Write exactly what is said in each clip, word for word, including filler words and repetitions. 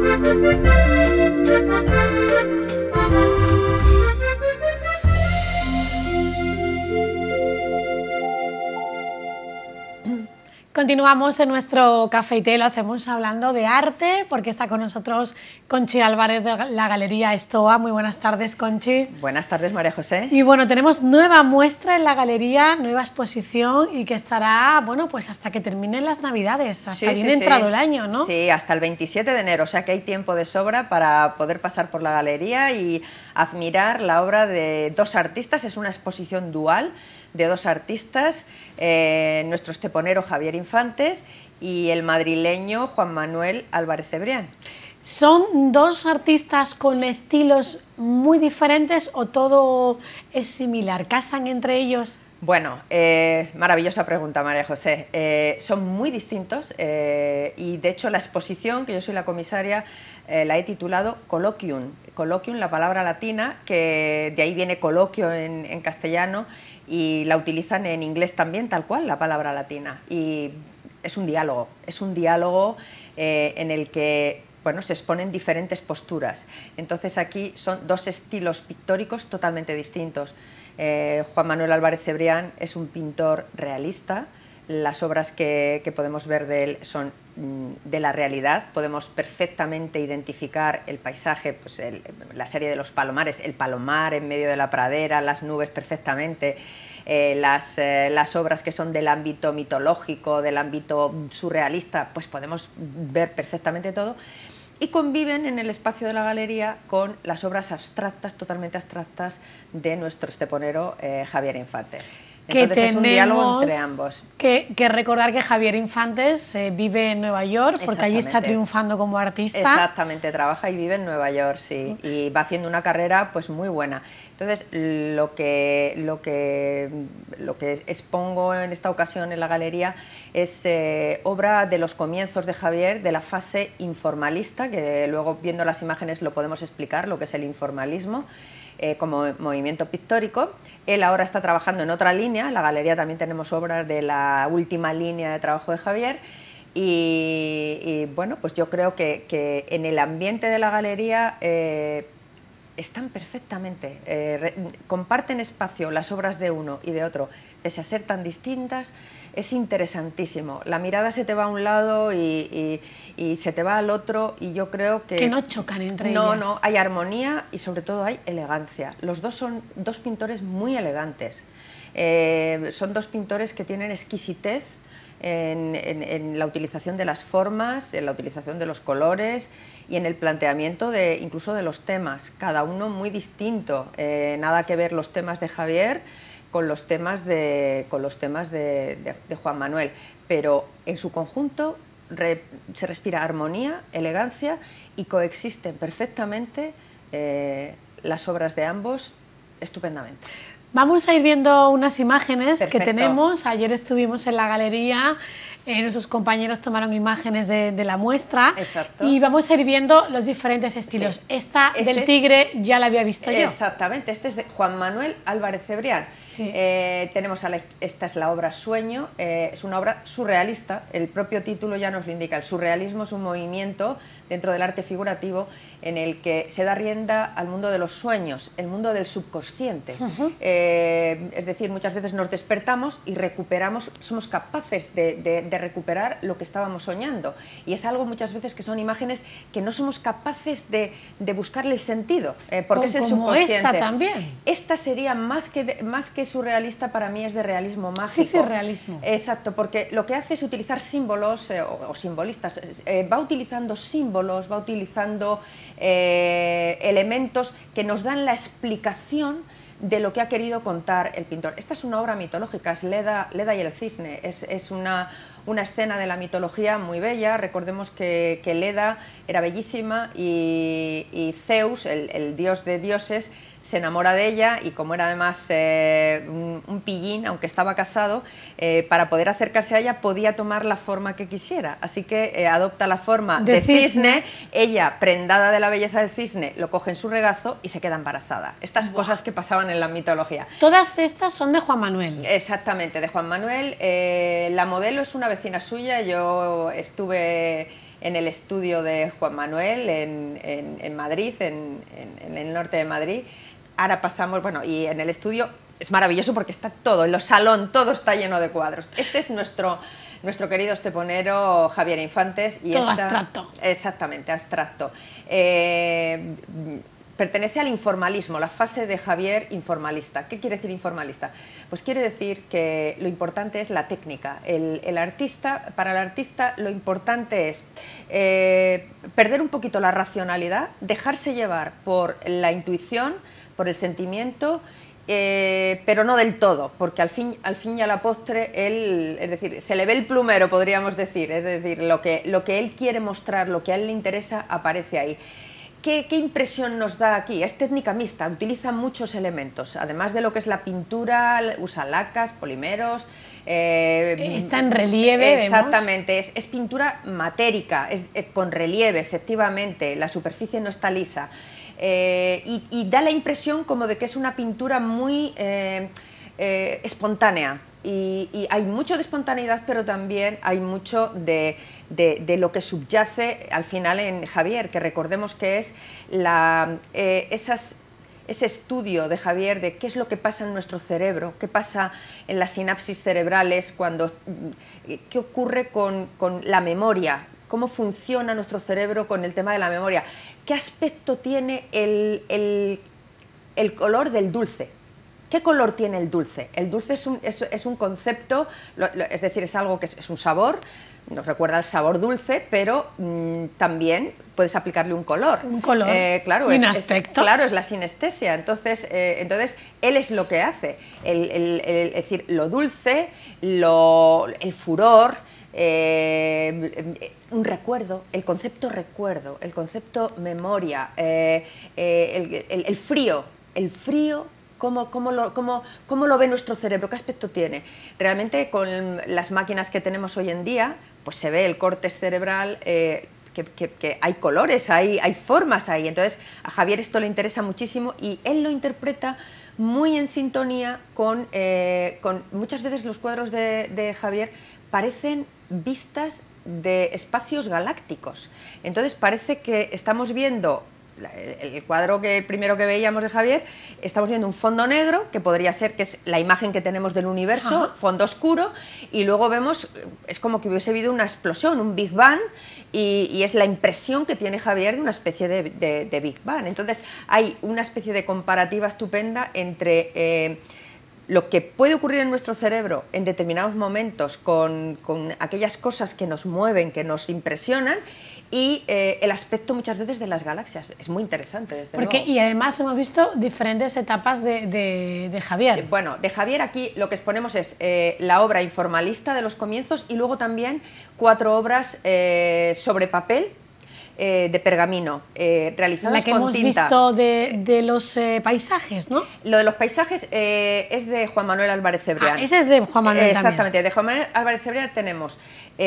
Continuamos en nuestro café y té, lo hacemos hablando de arte, porque está con nosotros Conchi Álvarez de la Galería Estoa. Muy buenas tardes, Conchi. Buenas tardes, María José. Y bueno, tenemos nueva muestra en la galería, nueva exposición y que estará, bueno, pues hasta que terminen las Navidades, hasta sí, bien sí, entrado sí. el año, ¿no? Sí, hasta el veintisiete de enero, o sea que hay tiempo de sobra para poder pasar por la galería y admirar la obra de dos artistas. Es una exposición dual de dos artistas, eh, nuestro esteponero Javier Infantes y el madrileño Juan Manuel Álvarez Cebrián. ¿Son dos artistas con estilos muy diferentes o todo es similar? ¿Casan entre ellos? Bueno, eh, maravillosa pregunta, María José. Eh, son muy distintos eh, y de hecho la exposición, que yo soy la comisaria, eh, la he titulado Colloquium. Colloquium, la palabra latina, que de ahí viene coloquio en, en castellano, y la utilizan en inglés también, tal cual, la palabra latina. Y es un diálogo, es un diálogo eh, en el que bueno, se exponen diferentes posturas. Entonces aquí son dos estilos pictóricos totalmente distintos. Eh, Juan Manuel Álvarez Cebrián es un pintor realista. Las obras que, que podemos ver de él son mm, de la realidad. Podemos perfectamente identificar el paisaje, pues el, la serie de los palomares, el palomar en medio de la pradera, las nubes perfectamente. Eh, las, eh, las obras que son del ámbito mitológico, del ámbito surrealista, pues podemos ver perfectamente todo. Y conviven en el espacio de la galería con las obras abstractas, totalmente abstractas, de nuestro esteponero eh, Javier Infantes. Entonces que es un diálogo entre ambos. Que, que recordar que Javier Infantes eh, vive en Nueva York, porque allí está triunfando como artista. Exactamente, trabaja y vive en Nueva York, sí, y va haciendo una carrera pues muy buena. Entonces lo que, lo que, lo que expongo en esta ocasión en la galería es eh, obra de los comienzos de Javier, de la fase informalista, que luego viendo las imágenes lo podemos explicar, lo que es el informalismo. Eh, como movimiento pictórico. Él ahora está trabajando en otra línea, en la galería también tenemos obras de la última línea de trabajo de Javier y, y bueno, pues yo creo que, que en el ambiente de la galería eh, están perfectamente, eh, re, comparten espacio las obras de uno y de otro, pese a ser tan distintas. Es interesantísimo, la mirada se te va a un lado y, y, y se te va al otro y yo creo que... Que no chocan entre no, ellas. No, no, hay armonía y sobre todo hay elegancia. Los dos son dos pintores muy elegantes, eh, son dos pintores que tienen exquisitez en, en, en la utilización de las formas, en la utilización de los colores y en el planteamiento de, incluso de los temas, cada uno muy distinto, eh, nada que ver los temas de Javier con los temas de, con los temas de, de, de Juan Manuel, pero en su conjunto re, se respira armonía, elegancia y coexisten perfectamente eh, las obras de ambos estupendamente. Vamos a ir viendo unas imágenes Perfecto. que tenemos. Ayer estuvimos en la galería, eh, nuestros compañeros tomaron imágenes de, de la muestra. Exacto. Y vamos a ir viendo los diferentes estilos. Sí. Esta Este del tigre es, ya la había visto yo. Exactamente, este es de Juan Manuel Álvarez Cebrián. Sí. Eh, tenemos a la, esta es la obra Sueño, eh, es una obra surrealista, el propio título ya nos lo indica. El surrealismo es un movimiento dentro del arte figurativo en el que se da rienda al mundo de los sueños, el mundo del subconsciente. Uh-huh. eh, es decir, muchas veces nos despertamos y recuperamos, somos capaces de, de, de recuperar lo que estábamos soñando. Y es algo muchas veces que son imágenes que no somos capaces de, de buscarle el sentido, eh, porque es el subconsciente. Esta también. Esta sería más que, de, más que surrealista, para mí es de realismo mágico. Sí, sí, realismo. Exacto, porque lo que hace es utilizar símbolos eh, o, o simbolistas, eh, va utilizando símbolos, va utilizando eh, elementos que nos dan la explicación de lo que ha querido contar el pintor. Esta es una obra mitológica, es Leda, Leda y el cisne, es, es una, una escena de la mitología muy bella. Recordemos que, que Leda era bellísima y, y Zeus, el, el dios de dioses, se enamora de ella y como era además eh, un, un pillín, aunque estaba casado, eh, para poder acercarse a ella podía tomar la forma que quisiera. Así que eh, adopta la forma de, de cisne. cisne, ella, prendada de la belleza del cisne, lo coge en su regazo y se queda embarazada. Estas wow. cosas que pasaban en la mitología. Todas estas son de Juan Manuel. Exactamente, de Juan Manuel. Eh, la modelo es una vecina suya, yo estuve en el estudio de Juan Manuel en, en, en Madrid, en, en, en el norte de Madrid. Ahora pasamos, bueno, y en el estudio es maravilloso porque está todo, en el salón todo está lleno de cuadros. Este es nuestro, nuestro querido esteponero Javier Infantes. Y todo esta, abstracto. Exactamente, abstracto. Eh, Pertenece al informalismo, la fase de Javier informalista. ¿Qué quiere decir informalista? Pues quiere decir que lo importante es la técnica. El, el artista, para el artista lo importante es eh, perder un poquito la racionalidad, dejarse llevar por la intuición, por el sentimiento, eh, pero no del todo, porque al fin, al fin y a la postre, él, es decir, se le ve el plumero, podríamos decir, es decir, lo que, lo que él quiere mostrar, lo que a él le interesa, aparece ahí. ¿Qué, ¿Qué impresión nos da aquí? Es técnica mixta, utiliza muchos elementos, además de lo que es la pintura, usa lacas, polímeros. Eh, Está en relieve. Exactamente, es, es pintura matérica, es, es, con relieve, efectivamente, la superficie no está lisa. Eh, y, y da la impresión como de que es una pintura muy eh, eh, espontánea. Y, y hay mucho de espontaneidad, pero también hay mucho de, de, de lo que subyace al final en Javier, que recordemos que es la, eh, esas, ese estudio de Javier de qué es lo que pasa en nuestro cerebro, qué pasa en las sinapsis cerebrales, cuando, qué ocurre con, con la memoria, cómo funciona nuestro cerebro con el tema de la memoria, qué aspecto tiene el, el, el color del dulce. ¿Qué color tiene el dulce? El dulce es un, es, es un concepto, lo, lo, es decir, es algo que es, es un sabor, nos recuerda al sabor dulce, pero mmm, también puedes aplicarle un color. Un color, eh, claro, y es, un aspecto. Es, claro, es la sinestesia. Entonces, eh, entonces él es lo que hace, el, el, el, es decir, lo dulce, lo, el furor, eh, un recuerdo, el concepto recuerdo, el concepto memoria, eh, eh, el, el, el frío, el frío. ¿Cómo, cómo, lo, cómo, ¿Cómo lo ve nuestro cerebro? ¿Qué aspecto tiene? Realmente con las máquinas que tenemos hoy en día, pues se ve el córtex cerebral, eh, que, que, que hay colores, hay, hay formas ahí. Entonces a Javier esto le interesa muchísimo y él lo interpreta muy en sintonía con, eh, con muchas veces los cuadros de, de Javier parecen vistas de espacios galácticos. Entonces parece que estamos viendo el cuadro que el primero que veíamos de Javier, estamos viendo un fondo negro, que podría ser que es la imagen que tenemos del universo, ajá, fondo oscuro, y luego vemos, es como que hubiese habido una explosión, un Big Bang, y, y es la impresión que tiene Javier de una especie de, de, de Big Bang. Entonces hay una especie de comparativa estupenda entre eh, lo que puede ocurrir en nuestro cerebro en determinados momentos con, con aquellas cosas que nos mueven, que nos impresionan, y eh, el aspecto muchas veces de las galaxias. Es muy interesante, desde Porque, luego. Y además hemos visto diferentes etapas de, de, de Javier. Bueno, de Javier aquí lo que exponemos es eh, la obra informalista de los comienzos y luego también cuatro obras eh, sobre papel, Eh, de pergamino, eh, realizadas la que con hemos tinta. visto de, de los eh, paisajes, ¿no? Lo de los paisajes eh, es de Juan Manuel Álvarez Cebrián. Ah, ese es de Juan Manuel eh, también. Exactamente, de Juan Manuel Álvarez Cebrián tenemos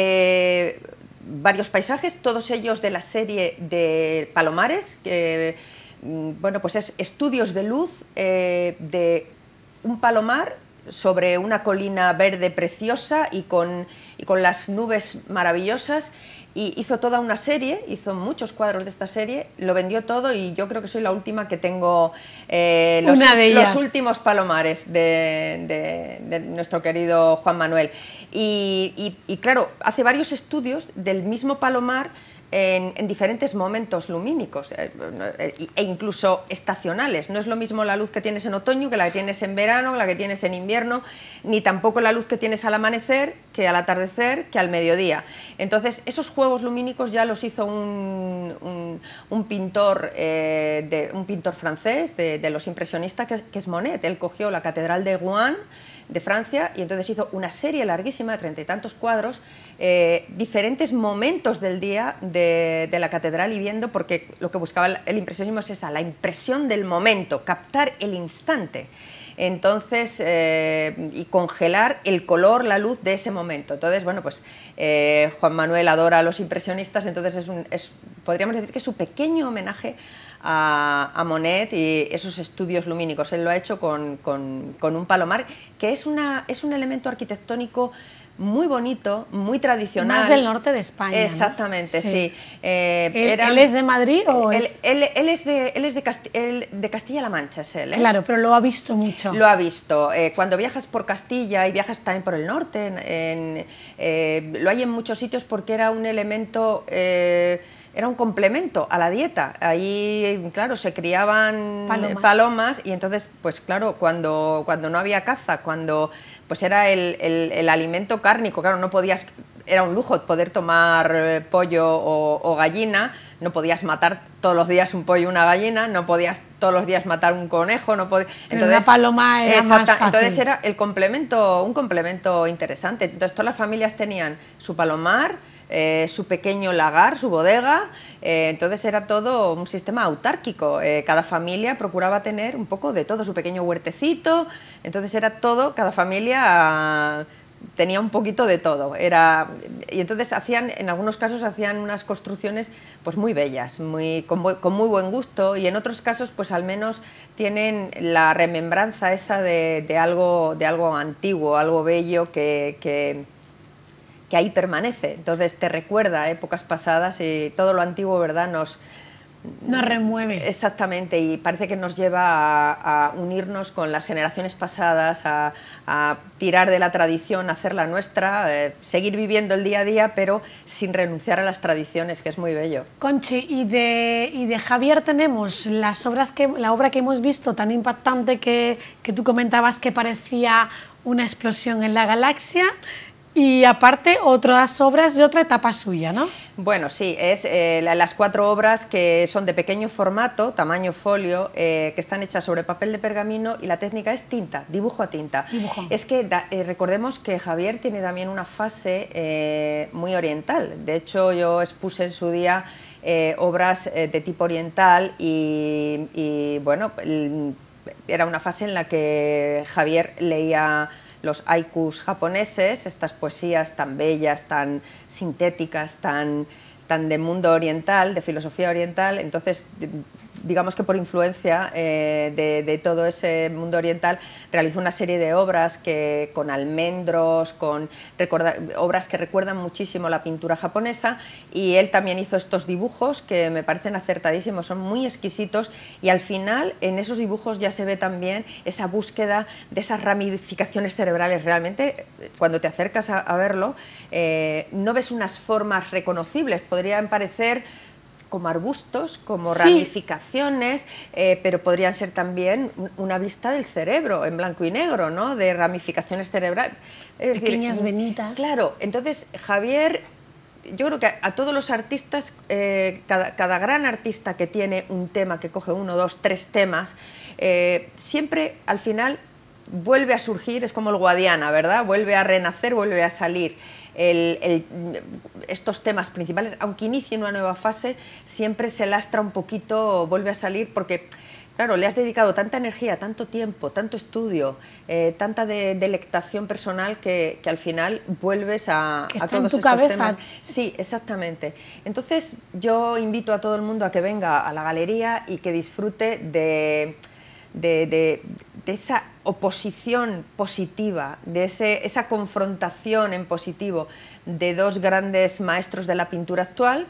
eh, varios paisajes, todos ellos de la serie de Palomares, que bueno, pues es estudios de luz eh, de un palomar sobre una colina verde preciosa y con, y con las nubes maravillosas, y hizo toda una serie, hizo muchos cuadros de esta serie, lo vendió todo y yo creo que soy la última que tengo eh, los, una de los últimos palomares de, de, de nuestro querido Juan Manuel. Y, y, y claro, hace varios estudios del mismo palomar En, en diferentes momentos lumínicos eh, e incluso estacionales. No es lo mismo la luz que tienes en otoño que la que tienes en verano, la que tienes en invierno, ni tampoco la luz que tienes al amanecer, que al atardecer, que al mediodía. Entonces, esos juegos lumínicos ya los hizo un, un, un, pintor, eh, de, un pintor francés de, de los impresionistas, que es, que es Monet. Él cogió la Catedral de Rouen, de Francia, y entonces hizo una serie larguísima de treinta y tantos cuadros, eh, diferentes momentos del día de, de la catedral, y viendo, porque lo que buscaba el, el impresionismo es esa, la impresión del momento, captar el instante. Entonces, eh, y congelar el color, la luz de ese momento. Entonces, bueno, pues eh, Juan Manuel adora a los impresionistas, entonces es un, es, podríamos decir que es su pequeño homenaje a, a Monet y esos estudios lumínicos. Él lo ha hecho con, con, con un palomar, que es, una, es un elemento arquitectónico muy bonito, muy tradicional. Más del norte de España. Exactamente, ¿no? sí. sí. Eh, ¿Él, era, ¿Él es de Madrid o él, es...? Él, él es de, él es de, Casti él, de Castilla-La Mancha, es él, ¿eh? Claro, pero lo ha visto mucho. Lo ha visto. Eh, cuando viajas por Castilla y viajas también por el norte, en, en, eh, lo hay en muchos sitios porque era un elemento... Eh, era un complemento a la dieta. Ahí, claro, se criaban palomas, palomas y entonces, pues claro, cuando, cuando no había caza, cuando pues era el, el, el alimento cárnico, claro, no podías... Era un lujo poder tomar pollo o, o gallina, no podías matar todos los días un pollo o una gallina, no podías todos los días matar un conejo, no podías... Entonces, una paloma era más fácil. Entonces era el complemento, un complemento interesante. Entonces todas las familias tenían su palomar, eh, su pequeño lagar, su bodega, eh, entonces era todo un sistema autárquico. Eh, cada familia procuraba tener un poco de todo, su pequeño huertecito, entonces era todo, cada familia... tenía un poquito de todo, era, y entonces hacían, en algunos casos hacían unas construcciones pues muy bellas, muy, con, con muy buen gusto, y en otros casos pues al menos tienen la remembranza esa de, de, algo, de algo antiguo, algo bello que, que, que ahí permanece, entonces te recuerda a épocas pasadas y todo lo antiguo, ¿verdad?, nos... Nos remueve. Exactamente, y parece que nos lleva a, a unirnos con las generaciones pasadas, a, a tirar de la tradición, a hacerla nuestra, eh, seguir viviendo el día a día, pero sin renunciar a las tradiciones, que es muy bello. Conchi, y de, y de Javier tenemos las obras que, la obra que hemos visto tan impactante que, que tú comentabas que parecía una explosión en la galaxia. Y aparte, otras obras de otra etapa suya, ¿no? Bueno, sí, es eh, las cuatro obras que son de pequeño formato, tamaño folio, eh, que están hechas sobre papel de pergamino y la técnica es tinta, dibujo a tinta. Dibujo. Es que da, eh, recordemos que Javier tiene también una fase eh, muy oriental. De hecho, yo expuse en su día eh, obras eh, de tipo oriental y, y bueno, era una fase en la que Javier leía los haikus japoneses, estas poesías tan bellas, tan sintéticas, tan, tan de mundo oriental, de filosofía oriental. Entonces, digamos que por influencia eh, de, de todo ese mundo oriental realizó una serie de obras que, con almendros, con recuerda, obras que recuerdan muchísimo la pintura japonesa, y él también hizo estos dibujos que me parecen acertadísimos, son muy exquisitos, y al final en esos dibujos ya se ve también esa búsqueda de esas ramificaciones cerebrales. Realmente cuando te acercas a, a verlo eh, no ves unas formas reconocibles, podrían parecer como arbustos, como sí. ramificaciones, eh, pero podrían ser también una vista del cerebro en blanco y negro, ¿no?, de ramificaciones cerebrales. Es Pequeñas decir, venitas. Claro, entonces Javier, yo creo que a, a todos los artistas, eh, cada, cada gran artista que tiene un tema, que coge uno, dos, tres temas, eh, siempre al final vuelve a surgir, es como el Guadiana, ¿verdad?, vuelve a renacer, vuelve a salir. El, el, estos temas principales, aunque inicie una nueva fase, siempre se lastra un poquito, vuelve a salir, porque, claro, le has dedicado tanta energía, tanto tiempo, tanto estudio, eh, tanta de, delectación personal que, que al final vuelves a, que a está todos en tu estos cabeza. temas. Sí, exactamente. Entonces, yo invito a todo el mundo a que venga a la galería y que disfrute de... De, de, de esa oposición positiva, de ese, esa confrontación en positivo de dos grandes maestros de la pintura actual.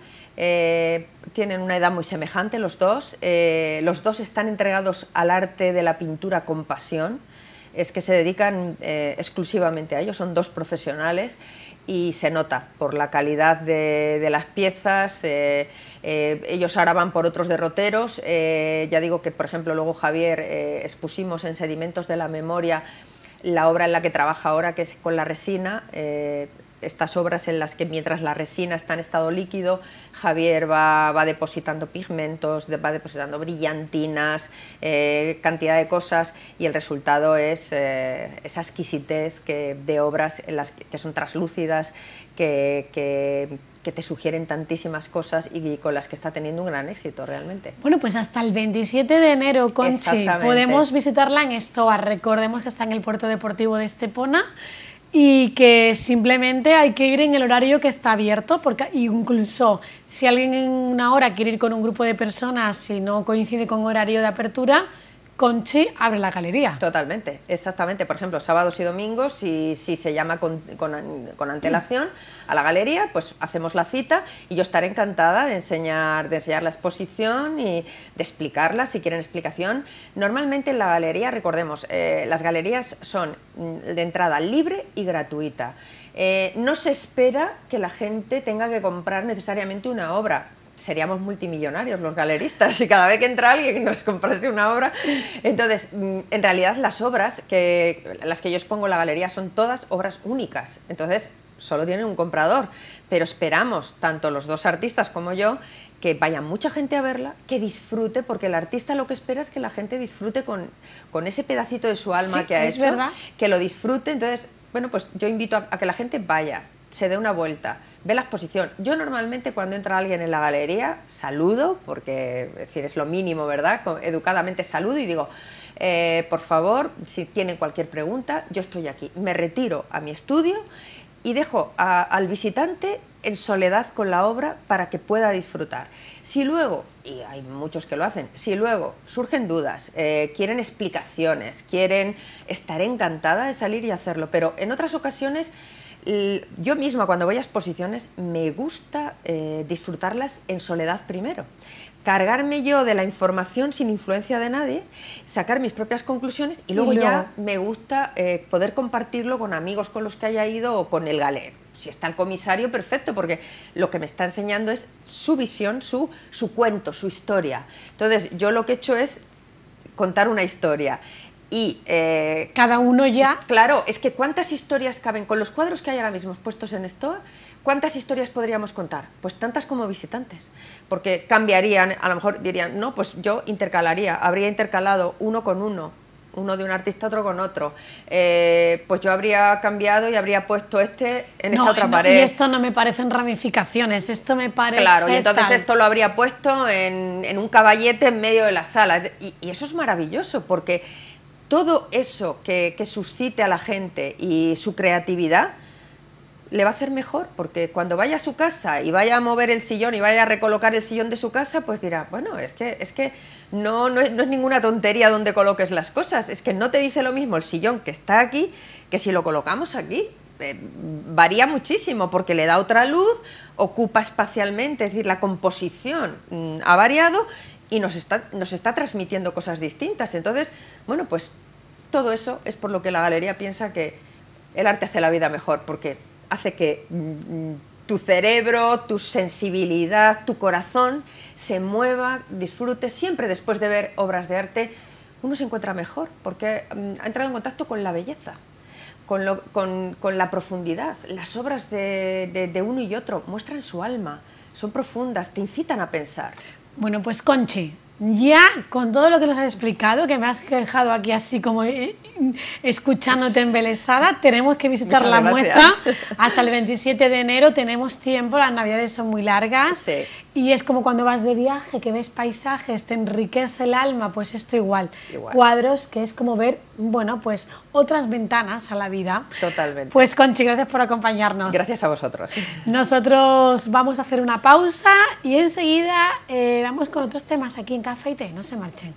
Eh, tienen una edad muy semejante los dos, eh, los dos están entregados al arte de la pintura con pasión, es que se dedican eh, exclusivamente a ello, son dos profesionales, y se nota por la calidad de, de las piezas. eh, eh, ellos ahora van por otros derroteros, eh, ya digo que, por ejemplo, luego Javier eh, expusimos en Sedimentos de la Memoria la obra en la que trabaja ahora, que es con la resina, eh, estas obras en las que mientras la resina está en estado líquido, Javier va, va depositando pigmentos, va depositando brillantinas, eh, cantidad de cosas, y el resultado es eh, esa exquisitez que, de obras en las que, que son traslúcidas, que, que, que te sugieren tantísimas cosas y, y con las que está teniendo un gran éxito realmente. Bueno, pues hasta el veintisiete de enero, Conchi, podemos visitarla en Estoa. Recordemos que está en el puerto deportivo de Estepona, y que simplemente hay que ir en el horario que está abierto, porque incluso si alguien en una hora quiere ir con un grupo de personas y no coincide con horario de apertura, Conchi abre la galería. Totalmente, exactamente. Por ejemplo, sábados y domingos, si, si se llama con, con, con antelación a la galería, pues hacemos la cita y yo estaré encantada de enseñar, de enseñar la exposición y de explicarla, si quieren explicación. Normalmente en la galería, recordemos, eh, las galerías son de entrada libre y gratuita. Eh, no se espera que la gente tenga que comprar necesariamente una obra. Seríamos multimillonarios los galeristas si cada vez que entra alguien nos comprase una obra. Entonces, en realidad las obras, que las que yo expongo en la galería, son todas obras únicas. Entonces, solo tienen un comprador. Pero esperamos, tanto los dos artistas como yo, que vaya mucha gente a verla, que disfrute, porque el artista lo que espera es que la gente disfrute con, con ese pedacito de su alma sí, que ha es hecho, verdad. Que lo disfrute. Entonces, bueno, pues yo invito a, a que la gente vaya, se dé una vuelta, ve la exposición. Yo normalmente cuando entra alguien en la galería saludo, porque en fin, es lo mínimo, ¿verdad? Educadamente saludo y digo, eh, por favor, si tienen cualquier pregunta, yo estoy aquí. Me retiro a mi estudio y dejo a, al visitante en soledad con la obra para que pueda disfrutar. Si luego, y hay muchos que lo hacen, si luego surgen dudas, eh, quieren explicaciones, quieren, estaré encantada de salir y hacerlo, pero en otras ocasiones yo misma cuando voy a exposiciones me gusta eh, disfrutarlas en soledad primero, cargarme yo de la información sin influencia de nadie, sacar mis propias conclusiones y luego, y luego... ya me gusta eh, poder compartirlo con amigos con los que haya ido o con el galero. Si está el comisario, perfecto, porque lo que me está enseñando es su visión, su, su cuento, su historia. Entonces yo lo que he hecho es contar una historia. Y eh, cada uno ya... Claro, es que ¿cuántas historias caben? Con los cuadros que hay ahora mismo puestos en Stoa, ¿cuántas historias podríamos contar? Pues tantas como visitantes, porque cambiarían, a lo mejor dirían, no, pues yo intercalaría, habría intercalado uno con uno, uno de un artista, otro con otro, eh, pues yo habría cambiado y habría puesto este en no, esta otra no, pared. Y esto no me parecen ramificaciones, esto me parece... Claro, y entonces tal. esto lo habría puesto en, en un caballete en medio de la sala, y, y eso es maravilloso, porque... todo eso que, que suscite a la gente y su creatividad le va a hacer mejor, porque cuando vaya a su casa y vaya a mover el sillón y vaya a recolocar el sillón de su casa, pues dirá, bueno, es que, es que no, no, es, no es ninguna tontería donde coloques las cosas, es que no te dice lo mismo el sillón que está aquí que si lo colocamos aquí. Eh, varía muchísimo porque le da otra luz, ocupa espacialmente, es decir, la composición mmm, ha variado y nos está, nos está transmitiendo cosas distintas. Entonces, bueno, pues todo eso es por lo que la galería piensa que el arte hace la vida mejor, porque hace que mmm, tu cerebro, tu sensibilidad, tu corazón se mueva, disfrute. Siempre después de ver obras de arte uno se encuentra mejor, porque mmm, ha entrado en contacto con la belleza, con, lo, con, con la profundidad. Las obras de, de, de uno y otro muestran su alma, son profundas, te incitan a pensar. Bueno, pues Conchi, ya con todo lo que nos has explicado, que me has dejado aquí así como eh, escuchándote embelesada, tenemos que visitar Muchas la gracias. muestra hasta el veintisiete de enero, tenemos tiempo, las navidades son muy largas, sí. Y es como cuando vas de viaje, que ves paisajes, te enriquece el alma, pues esto igual. igual. Cuadros, que es como ver, bueno, pues otras ventanas a la vida. Totalmente. Pues Conchi, gracias por acompañarnos. Gracias a vosotros. Nosotros vamos a hacer una pausa y enseguida eh, vamos con otros temas aquí en Café y Té, no se marchen.